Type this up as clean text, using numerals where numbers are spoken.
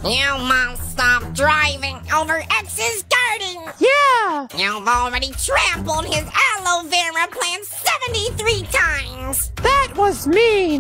You must stop driving over X's garden. Yeah. You've already trampled his aloe vera plant 73 times. That was mean.